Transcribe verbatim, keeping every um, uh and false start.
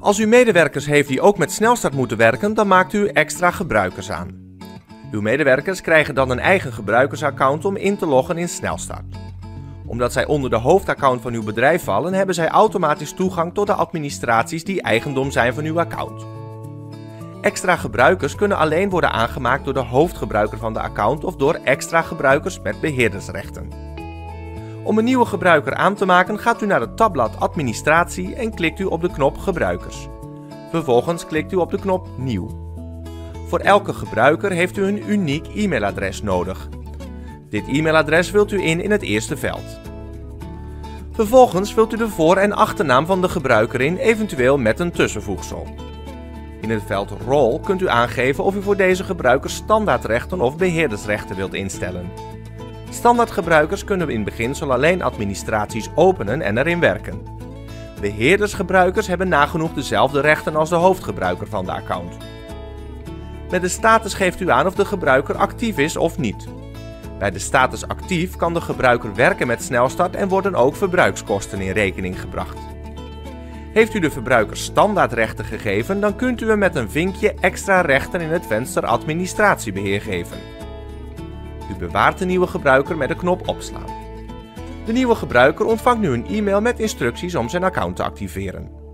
Als u medewerkers heeft die ook met Snelstart moeten werken, dan maakt u extra gebruikers aan. Uw medewerkers krijgen dan een eigen gebruikersaccount om in te loggen in Snelstart. Omdat zij onder de hoofdaccount van uw bedrijf vallen, hebben zij automatisch toegang tot de administraties die eigendom zijn van uw account. Extra gebruikers kunnen alleen worden aangemaakt door de hoofdgebruiker van de account of door extra gebruikers met beheerdersrechten. Om een nieuwe gebruiker aan te maken gaat u naar het tabblad Administratie en klikt u op de knop Gebruikers. Vervolgens klikt u op de knop Nieuw. Voor elke gebruiker heeft u een uniek e-mailadres nodig. Dit e-mailadres vult u in in het eerste veld. Vervolgens vult u de voor- en achternaam van de gebruiker in, eventueel met een tussenvoegsel. In het veld Rol kunt u aangeven of u voor deze gebruiker standaardrechten of beheerdersrechten wilt instellen. Standaardgebruikers kunnen in beginsel alleen administraties openen en erin werken. Beheerdersgebruikers hebben nagenoeg dezelfde rechten als de hoofdgebruiker van de account. Met de status geeft u aan of de gebruiker actief is of niet. Bij de status actief kan de gebruiker werken met Snelstart en worden ook verbruikskosten in rekening gebracht. Heeft u de verbruiker standaardrechten gegeven, dan kunt u hem met een vinkje extra rechten in het venster Administratiebeheer geven. U bewaart de nieuwe gebruiker met de knop Opslaan. De nieuwe gebruiker ontvangt nu een e-mail met instructies om zijn account te activeren.